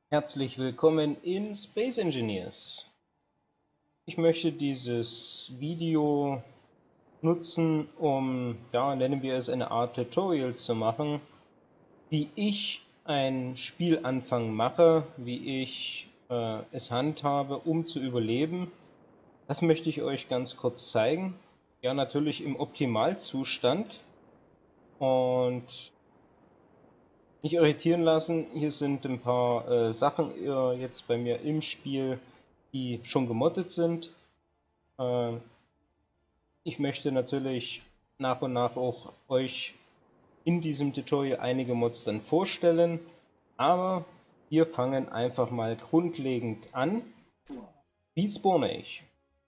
Herzlich willkommen in Space Engineers. Ich möchte dieses Video nutzen, um, ja, nennen wir es eine Art Tutorial zu machen, wie ich einen Spielanfang mache, wie ich es handhabe, um zu überleben. Das möchte ich euch ganz kurz zeigen. Ja, natürlich im Optimalzustand. Und nicht irritieren lassen, hier sind ein paar Sachen jetzt bei mir im Spiel, die schon gemoddet sind. Äh, Ich möchte natürlich nach und nach auch euch in diesem Tutorial einige Mods dann vorstellen, aber wir fangen einfach mal grundlegend an. Wie spawne ich?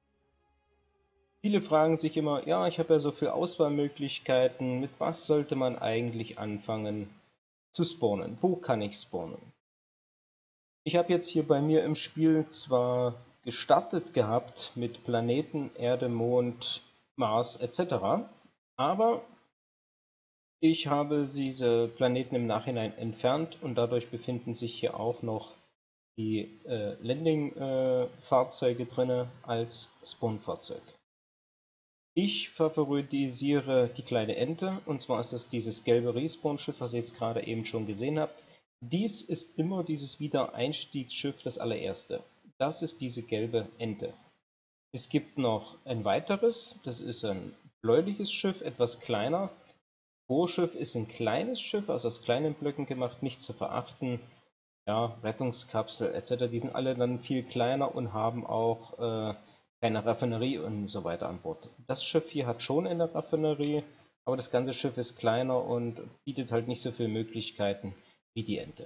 Viele fragen sich immer, ja, ich habe ja so viele Auswahlmöglichkeiten, mit was sollte man eigentlich anfangen zu spawnen? Wo kann ich spawnen? Ich habe jetzt hier bei mir im Spiel zwar gestartet gehabt mit Planeten, Erde, Mond, Mars etc., aber ich habe diese Planeten im Nachhinein entfernt und dadurch befinden sich hier auch noch die Landing-Fahrzeuge drin als Spawn-Fahrzeug. Ich favorisiere die kleine Ente, und zwar ist das dieses gelbe Respawn-Schiff, was ihr jetzt gerade eben schon gesehen habt. Dies ist immer dieses Wiedereinstiegsschiff, das allererste. Das ist diese gelbe Ente. Es gibt noch ein weiteres, das ist ein bläuliches Schiff, etwas kleiner. Vorschiff ist ein kleines Schiff, also aus kleinen Blöcken gemacht, nicht zu verachten. Ja, Rettungskapsel etc., die sind alle dann viel kleiner und haben auch keine Raffinerie und so weiter an Bord. Das Schiff hier hat schon eine Raffinerie, aber das ganze Schiff ist kleiner und bietet halt nicht so viele Möglichkeiten wie die Ente.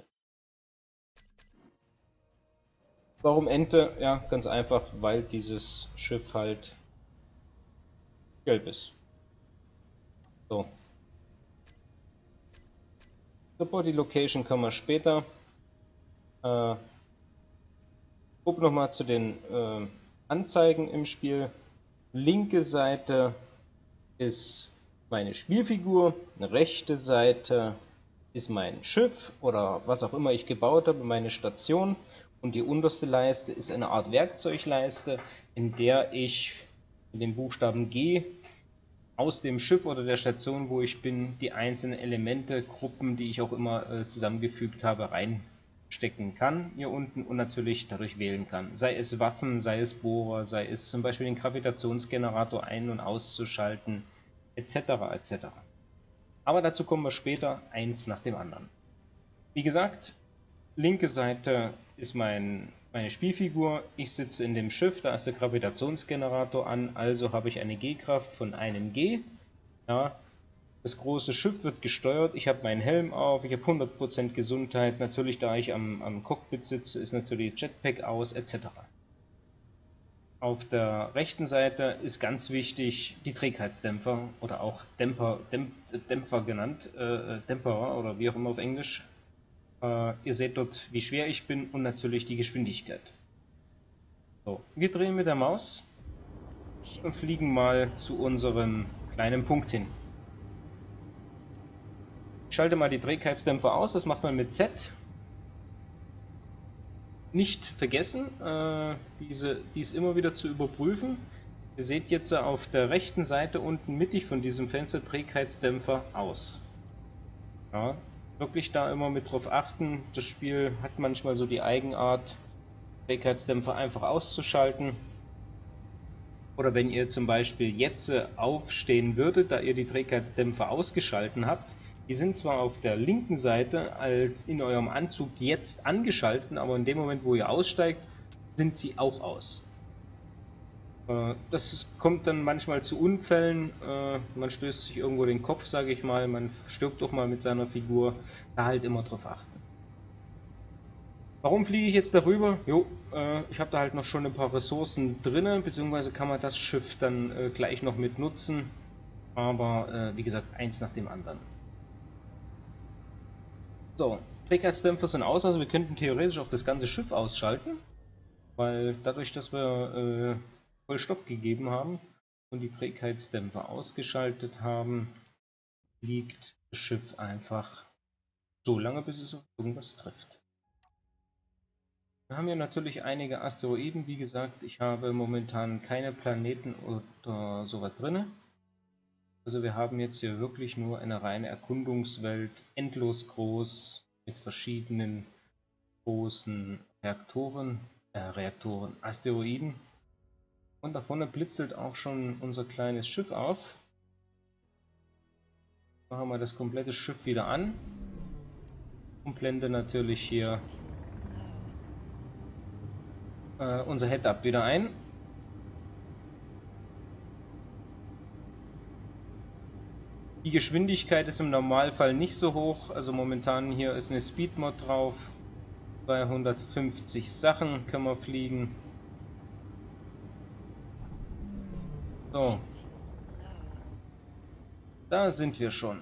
Warum Ente? Ja, ganz einfach, weil dieses Schiff halt gelb ist. So. Super, die Location kommen wir später. Guck nochmal zu den Anzeigen im Spiel. Linke Seite ist meine Spielfigur, rechte Seite ist mein Schiff oder was auch immer ich gebaut habe, meine Station, und die unterste Leiste ist eine Art Werkzeugleiste, in der ich mit dem Buchstaben G aus dem Schiff oder der Station, wo ich bin, die einzelnen Elemente, Gruppen, die ich auch immer zusammengefügt habe, reinstecken kann hier unten und natürlich dadurch wählen kann. Sei es Waffen, sei es Bohrer, sei es zum Beispiel den Gravitationsgenerator ein- und auszuschalten, etc. etc. Aber dazu kommen wir später, eins nach dem anderen. Wie gesagt, linke Seite ist meine Spielfigur. Ich sitze in dem Schiff, da ist der Gravitationsgenerator an, also habe ich eine G-Kraft von einem G. Ja, das große Schiff wird gesteuert, ich habe meinen Helm auf, ich habe 100% Gesundheit. Natürlich, da ich am Cockpit sitze, ist natürlich Jetpack aus, etc. Auf der rechten Seite ist ganz wichtig die Trägheitsdämpfer oder auch Dämpfer genannt, Dämpfer oder wie auch immer auf Englisch. Ihr seht dort, wie schwer ich bin und natürlich die Geschwindigkeit. So, wir drehen mit der Maus und fliegen mal zu unserem kleinen Punkt hin. Ich schalte mal die Trägheitsdämpfer aus, das macht man mit Z. Nicht vergessen, dies immer wieder zu überprüfen. Ihr seht jetzt auf der rechten Seite unten mittig von diesem Fenster Trägheitsdämpfer aus. Ja, wirklich da immer mit drauf achten. Das Spiel hat manchmal so die Eigenart, Trägheitsdämpfer einfach auszuschalten. Oder wenn ihr zum Beispiel jetzt aufstehen würdet, da ihr die Trägheitsdämpfer ausgeschalten habt, die sind zwar auf der linken Seite als in eurem Anzug jetzt angeschaltet, aber in dem Moment, wo ihr aussteigt, sind sie auch aus. Das kommt dann manchmal zu Unfällen, man stößt sich irgendwo den Kopf, sage ich mal, man stirbt doch mal mit seiner Figur, da halt immer drauf achten. Warum fliege ich jetzt darüber? Jo, ich habe da halt noch schon ein paar Ressourcen drin, beziehungsweise kann man das Schiff dann gleich noch mit nutzen. Aber wie gesagt, eins nach dem anderen. So, Trägheitsdämpfer sind aus, also wir könnten theoretisch auch das ganze Schiff ausschalten, weil dadurch, dass wir voll Stoff gegeben haben und die Trägheitsdämpfer ausgeschaltet haben, fliegt das Schiff einfach so lange, bis es auf irgendwas trifft. Wir haben hier natürlich einige Asteroiden. Wie gesagt, ich habe momentan keine Planeten oder sowas drin. Also wir haben jetzt hier wirklich nur eine reine Erkundungswelt, endlos groß, mit verschiedenen großen Asteroiden. Und da vorne blitzelt auch schon unser kleines Schiff auf. Machen wir das komplette Schiff wieder an und blende natürlich hier unser Head-Up wieder ein. Die Geschwindigkeit ist im Normalfall nicht so hoch, also momentan hier ist eine Speed-Mod drauf. 250 Sachen können wir fliegen. So. Da sind wir schon.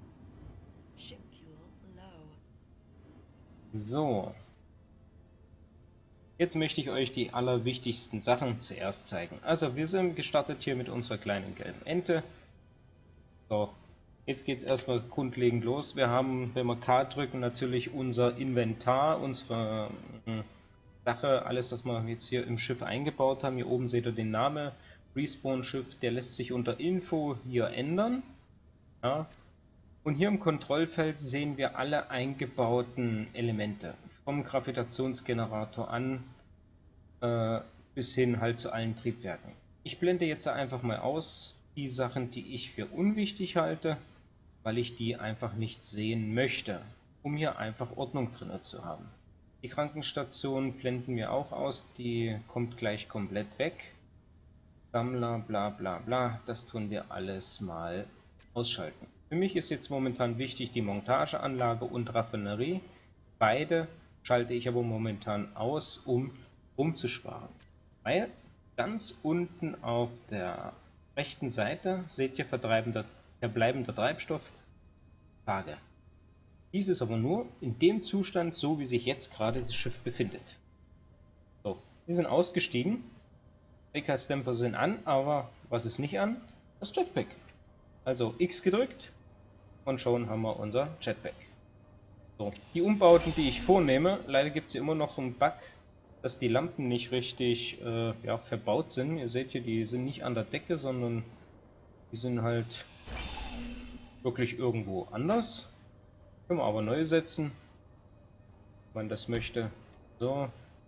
So. Jetzt möchte ich euch die allerwichtigsten Sachen zuerst zeigen. Also wir sind gestartet hier mit unserer kleinen gelben Ente. So. Jetzt geht es erstmal grundlegend los. Wir haben, wenn wir K drücken, natürlich unser Inventar, unsere Sache, alles was wir jetzt hier im Schiff eingebaut haben. Hier oben seht ihr den Namen, Respawn-Schiff, der lässt sich unter Info hier ändern. Ja. Und hier im Kontrollfeld sehen wir alle eingebauten Elemente, vom Gravitationsgenerator an bis hin halt zu allen Triebwerken. Ich blende jetzt einfach mal aus die Sachen, die ich für unwichtig halte, weil ich die einfach nicht sehen möchte, um hier einfach Ordnung drin zu haben. Die Krankenstation blenden wir auch aus, die kommt gleich komplett weg. Sammler, bla bla bla, das tun wir alles mal ausschalten. Für mich ist jetzt momentan wichtig die Montageanlage und Raffinerie. Beide schalte ich aber momentan aus, um rumzusparen. Weil ganz unten auf der rechten Seite seht ihr verbleibender Treibstoff, Tage. Dies ist aber nur in dem Zustand, so wie sich jetzt gerade das Schiff befindet. So, wir sind ausgestiegen. Trägheitsdämpfer sind an, aber was ist nicht an? Das Jetpack. Also X gedrückt und schon haben wir unser Jetpack. So, die Umbauten, die ich vornehme, leider gibt es immer noch einen Bug, dass die Lampen nicht richtig verbaut sind. Ihr seht hier, die sind nicht an der Decke, sondern die sind halt wirklich irgendwo anders. Können wir aber neu setzen, wenn man das möchte. So.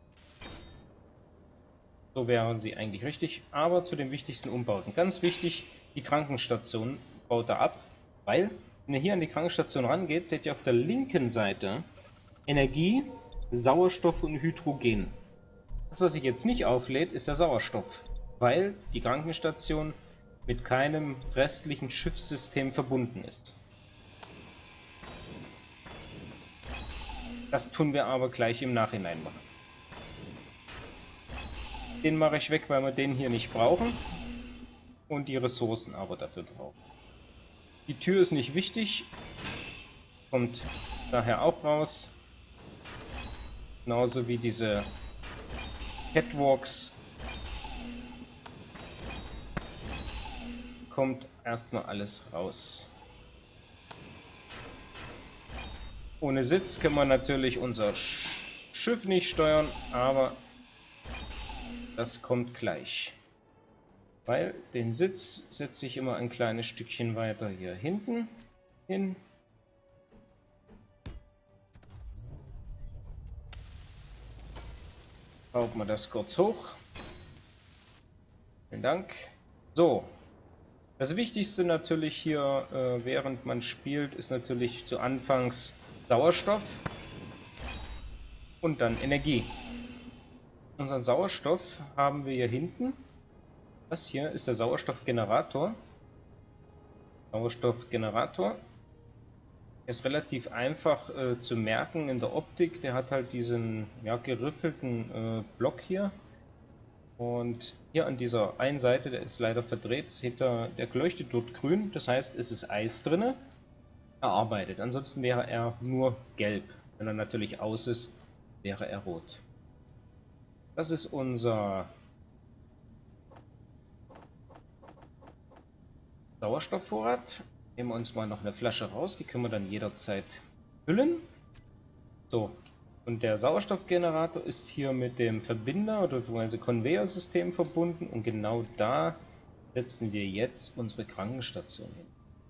So wären sie eigentlich richtig. Aber zu den wichtigsten Umbauten. Ganz wichtig, die Krankenstation baut er ab, weil, wenn ihr hier an die Krankenstation rangeht, seht ihr auf der linken Seite Energie, Sauerstoff und Hydrogen. Das, was sich jetzt nicht auflädt, ist der Sauerstoff, weil die Krankenstation mit keinem restlichen Schiffssystem verbunden ist. Das tun wir aber gleich im Nachhinein machen. Den mache ich weg, weil wir den hier nicht brauchen und die Ressourcen aber dafür brauchen. Die Tür ist nicht wichtig, kommt daher auch raus. Genauso wie diese Catwalks. Kommt erstmal alles raus. Ohne Sitz können wir natürlich unser Schiff nicht steuern, aber das kommt gleich. Weil den Sitz setze ich immer ein kleines Stückchen weiter hier hinten hin. Schrauben wir das kurz hoch. Vielen Dank. So. Das Wichtigste natürlich hier, während man spielt, ist natürlich zu Anfangs Sauerstoff und dann Energie. Unseren Sauerstoff haben wir hier hinten. Das hier ist der Sauerstoffgenerator. Sauerstoffgenerator ist relativ einfach zu merken in der Optik. Der hat halt diesen geriffelten Block hier. Und hier an dieser einen Seite, der ist leider verdreht, seht ihr, der leuchtet dort grün. Das heißt, es ist Eis drin. Er arbeitet. Ansonsten wäre er nur gelb. Wenn er natürlich aus ist, wäre er rot. Das ist unser Sauerstoffvorrat. Nehmen wir uns mal noch eine Flasche raus, die können wir dann jederzeit füllen. So, Und der Sauerstoffgenerator ist hier mit dem Verbinder oder beziehungsweise Conveyor-System verbunden und genau da setzen wir jetzt unsere Krankenstation hin.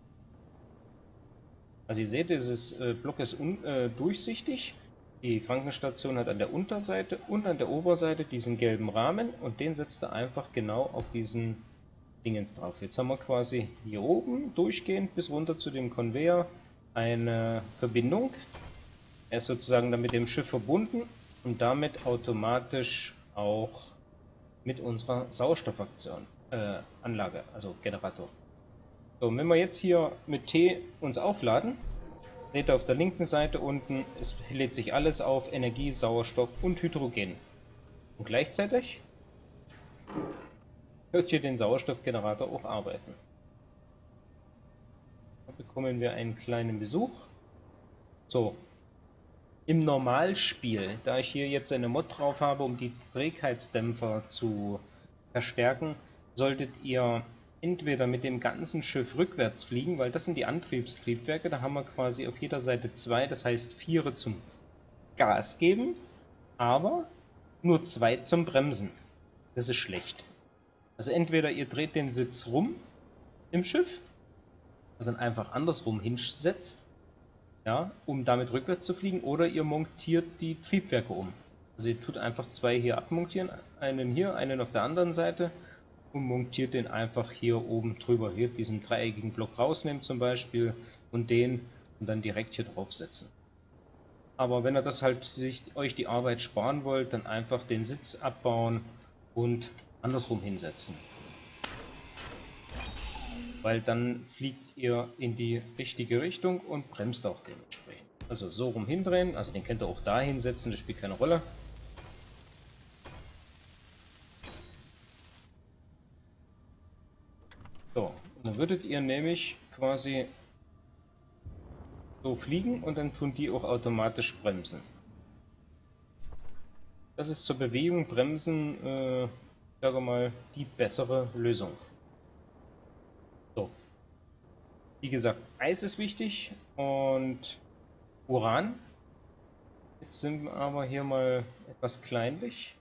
Also ihr seht, dieses Block ist durchsichtig. Die Krankenstation hat an der Unterseite und an der Oberseite diesen gelben Rahmen und den setzt er einfach genau auf diesen Dingens drauf. Jetzt haben wir quasi hier oben durchgehend bis runter zu dem Conveyor eine Verbindung. Er ist sozusagen dann mit dem Schiff verbunden und damit automatisch auch mit unserer Sauerstoffaktion, Anlage, also Generator. So, wenn wir jetzt hier mit T uns aufladen, seht ihr auf der linken Seite unten, es lädt sich alles auf Energie, Sauerstoff und Hydrogen. Und gleichzeitig hört hier den Sauerstoffgenerator auch arbeiten. Da bekommen wir einen kleinen Besuch. So, im Normalspiel, da ich hier jetzt eine Mod drauf habe, um die Trägheitsdämpfer zu verstärken, solltet ihr entweder mit dem ganzen Schiff rückwärts fliegen, weil das sind die Antriebstriebwerke, da haben wir quasi auf jeder Seite 2, das heißt 4 zum Gas geben, aber nur 2 zum Bremsen. Das ist schlecht. Also entweder ihr dreht den Sitz rum im Schiff, also einfach andersrum hinsetzt, ja, um damit rückwärts zu fliegen, oder ihr montiert die Triebwerke um. Also ihr tut einfach 2 hier abmontieren, einen hier, einen auf der anderen Seite und montiert den einfach hier oben drüber, hier diesen dreieckigen Block rausnehmen zum Beispiel und den und dann direkt hier draufsetzen. Aber wenn ihr das halt euch die Arbeit sparen wollt, dann einfach den Sitz abbauen und andersrum hinsetzen. Weil dann fliegt ihr in die richtige Richtung und bremst auch dementsprechend. Also so rum hindrehen, also den könnt ihr auch da hinsetzen, das spielt keine Rolle. So, und dann würdet ihr nämlich quasi so fliegen und dann tun die auch automatisch bremsen. Das ist zur Bewegung bremsen, ich sage mal, die bessere Lösung. So. Wie gesagt, Eis ist wichtig und Uran. Jetzt sind wir aber hier mal etwas kleinlich.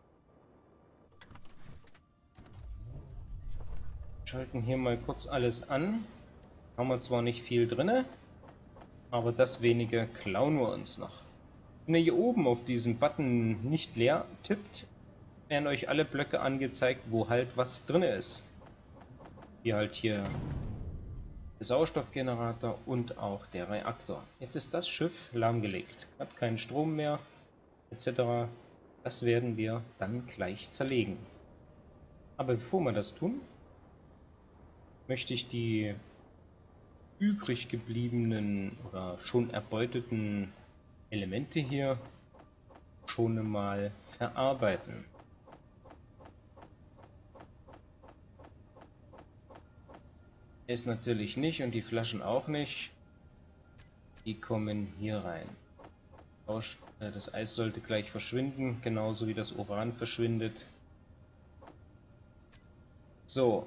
Schalten hier mal kurz alles an. Haben wir zwar nicht viel drin, aber das wenige klauen wir uns noch. Wenn ihr hier oben auf diesen Button nicht leer tippt, werden euch alle Blöcke angezeigt, wo halt was drin ist. Wie halt hier der Sauerstoffgenerator und auch der Reaktor. Jetzt ist das Schiff lahmgelegt, hat keinen Strom mehr, etc. Das werden wir dann gleich zerlegen. Aber bevor wir das tun, möchte ich die übrig gebliebenen oder schon erbeuteten Elemente hier schon mal verarbeiten. Ist natürlich nicht und die Flaschen auch nicht. Die kommen hier rein. Das Eis sollte gleich verschwinden, genauso wie das Uran verschwindet. So.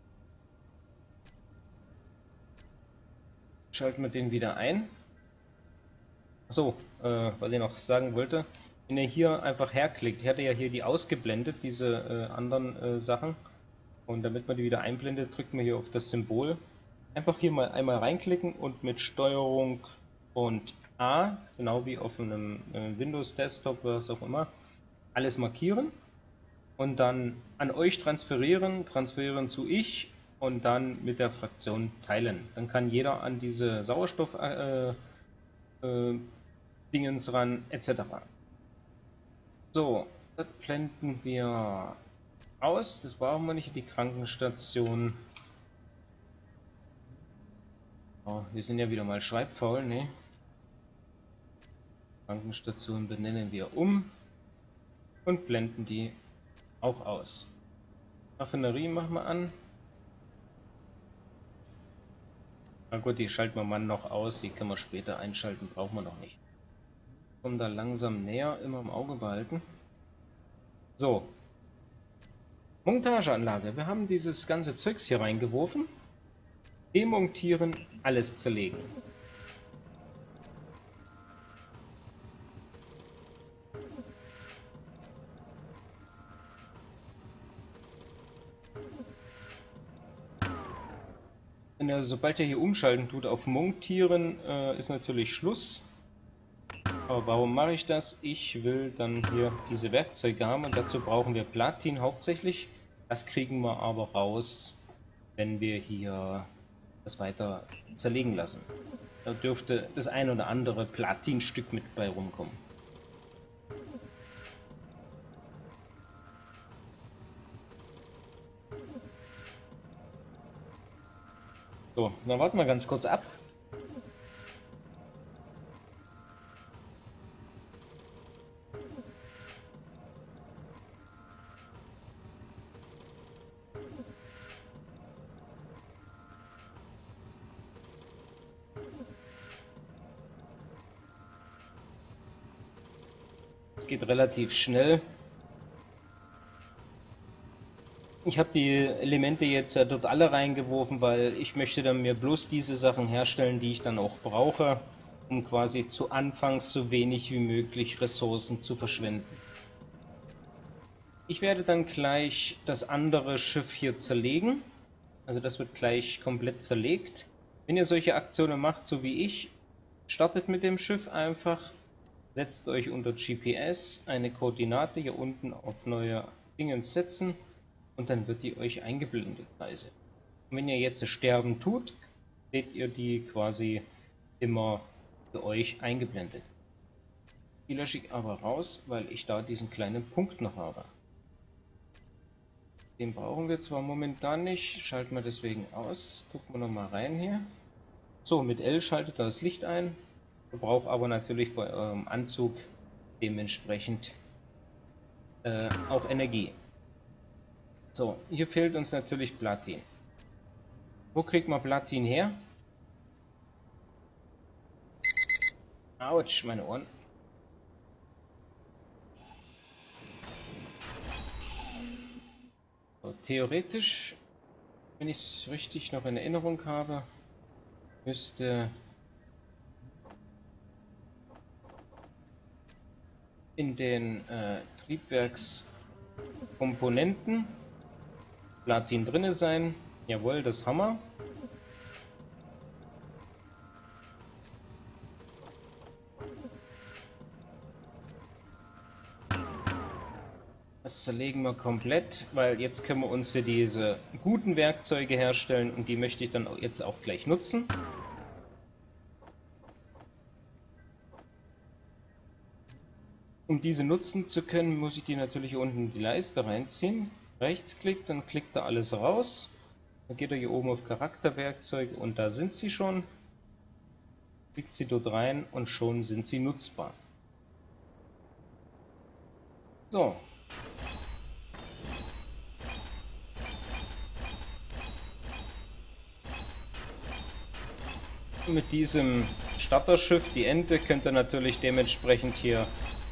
Schalten wir den wieder ein. So, was ich noch sagen wollte, wenn ihr hier einfach herklickt, ich hatte ja hier die ausgeblendet, diese anderen Sachen, und damit man die wieder einblendet, drückt man hier auf das Symbol. Einfach hier mal einmal reinklicken und mit Steuerung und A, genau wie auf einem Windows Desktop, was auch immer, alles markieren und dann an euch transferieren zu ich und dann mit der Fraktion teilen. Dann kann jeder an diese Sauerstoff Dingens ran, etc. So, das blenden wir aus. Das brauchen wir nicht, die Krankenstation. Oh, wir sind ja wieder mal schreibfaul, ne? Krankenstation benennen wir um und blenden die auch aus. Raffinerie machen wir an. Na gut, die schalten wir mal noch aus, die können wir später einschalten, brauchen wir noch nicht. Kommen da langsam näher, immer im Auge behalten. So. Montageanlage. Wir haben dieses ganze Zeugs hier reingeworfen. Demontieren, alles zerlegen. Sobald er hier umschalten tut auf Montieren, ist natürlich Schluss. Aber warum mache ich das? Ich will dann hier diese Werkzeuge haben und dazu brauchen wir Platin hauptsächlich. Das kriegen wir aber raus, wenn wir hier das weiter zerlegen lassen. Da dürfte das ein oder andere Platinstück mit bei rumkommen. So, dann warten wir ganz kurz ab. Es geht relativ schnell. Ich habe die Elemente jetzt dort alle reingeworfen, weil ich möchte dann mir bloß diese Sachen herstellen, die ich dann auch brauche, um quasi zu Anfangs so wenig wie möglich Ressourcen zu verschwenden. Ich werde dann gleich das andere Schiff hier zerlegen. Also das wird gleich komplett zerlegt. Wenn ihr solche Aktionen macht, so wie ich, startet mit dem Schiff einfach, setzt euch unter GPS eine Koordinate hier unten auf neue Dingens setzen. Und dann wird die euch eingeblendet. Und wenn ihr jetzt sterben tut, seht ihr die quasi immer für euch eingeblendet. Die lösche ich aber raus, weil ich da diesen kleinen Punkt noch habe. Den brauchen wir zwar momentan nicht, schalten wir deswegen aus. Gucken wir nochmal rein hier. So, mit L schaltet er das Licht ein. Verbraucht aber natürlich bei eurem Anzug dementsprechend auch Energie. So, hier fehlt uns natürlich Platin. Wo kriegt man Platin her? Autsch, meine Ohren. So, theoretisch, wenn ich es richtig noch in Erinnerung habe, müsste in den Triebwerkskomponenten Platin drinne sein. Jawohl, das haben wir. Das zerlegen wir komplett, weil jetzt können wir uns hier diese guten Werkzeuge herstellen und die möchte ich dann jetzt auch gleich nutzen. Um diese nutzen zu können, muss ich die natürlich hier unten in die Leiste reinziehen. Rechtsklick, dann klickt er alles raus. Dann geht er hier oben auf Charakterwerkzeuge und da sind sie schon. Klickt sie dort rein und schon sind sie nutzbar. So. Mit diesem Starterschiff, die Ente, könnt ihr natürlich dementsprechend hier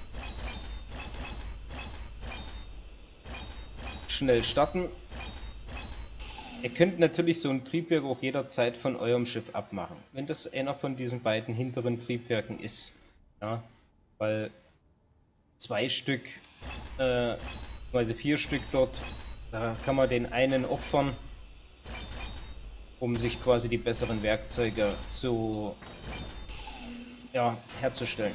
schnell starten. Ihr könnt natürlich so ein Triebwerk auch jederzeit von eurem Schiff abmachen, wenn das einer von diesen beiden hinteren Triebwerken ist. Ja, weil 2 Stück, also 4 Stück dort, da kann man den einen opfern, um sich quasi die besseren Werkzeuge herzustellen.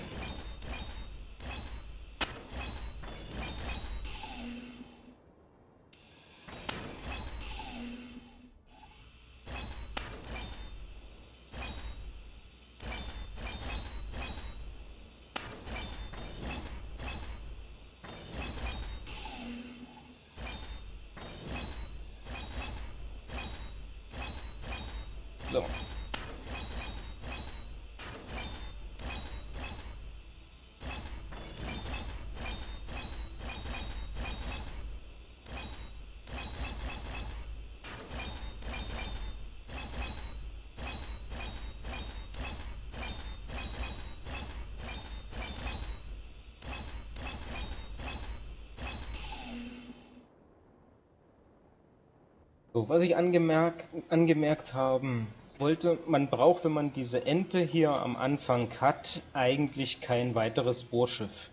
So. So, was ich angemerkt haben wollte, man braucht, wenn man diese Ente hier am Anfang hat, eigentlich kein weiteres Bohrschiff.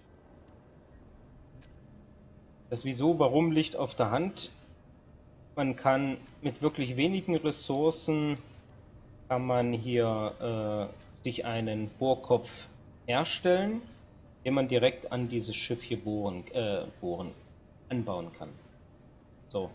Das Wieso, Warum liegt auf der Hand. Man kann mit wirklich wenigen Ressourcen kann man hier sich einen Bohrkopf herstellen, den man direkt an dieses Schiff hier anbauen kann. So.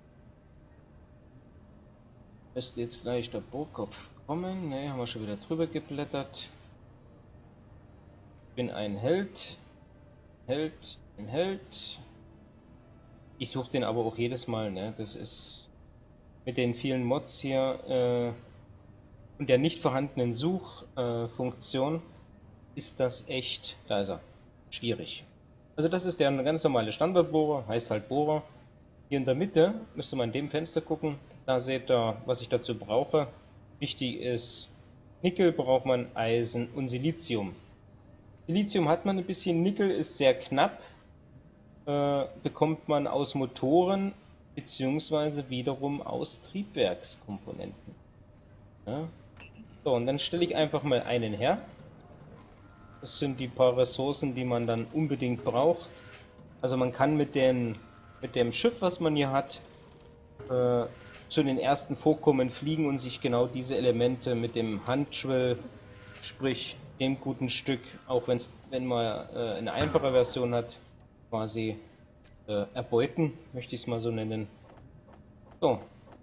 Müsste jetzt gleich der Bohrkopf kommen. Ne, haben wir schon wieder drüber geblättert. Ich bin ein Held. Ein Held. Ich suche den aber auch jedes Mal, ne? Das ist mit den vielen Mods hier und der nicht vorhandenen Suchfunktion ist das echt, da ist er, schwierig. Also das ist der ganz normale Standardbohrer, heißt halt Bohrer. Hier in der Mitte müsste man in dem Fenster gucken, da seht ihr, was ich dazu brauche. Wichtig ist, Nickel braucht man, Eisen und Silizium. Silizium hat man ein bisschen, Nickel ist sehr knapp, bekommt man aus Motoren beziehungsweise wiederum aus Triebwerkskomponenten. Ja. So, und dann stelle ich einfach mal einen her. Das sind die paar Ressourcen, die man dann unbedingt braucht. Also man kann mit dem Schiff, was man hier hat, zu den ersten Vorkommen fliegen und sich genau diese Elemente mit dem Handschwell, sprich dem guten Stück, auch wenn man eine einfache Version hat, quasi erbeuten, möchte ich es mal so nennen. So.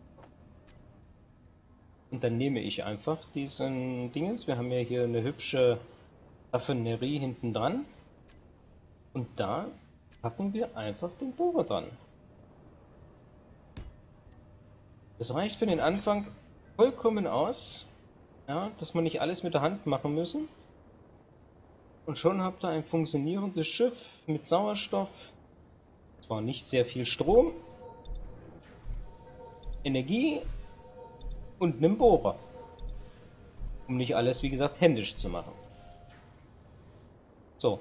Und dann nehme ich einfach diesen Dingens. Wir haben ja hier eine hübsche Raffinerie hinten dran. Und da packen wir einfach den Bohrer dran. Das reicht für den Anfang vollkommen aus, ja, dass man nicht alles mit der Hand machen müssen. Und schon habt ihr ein funktionierendes Schiff mit Sauerstoff. Zwar nicht sehr viel Strom, Energie und einem Bohrer. Um nicht alles, wie gesagt, händisch zu machen. So.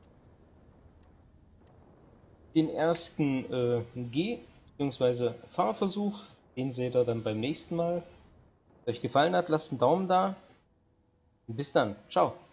Den ersten Geh- bzw. Fahrversuch, den seht ihr dann beim nächsten Mal. Wenn es euch gefallen hat, lasst einen Daumen da. Und bis dann. Ciao.